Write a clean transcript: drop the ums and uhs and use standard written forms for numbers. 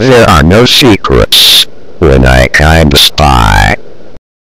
There are no secrets when I kind of spy.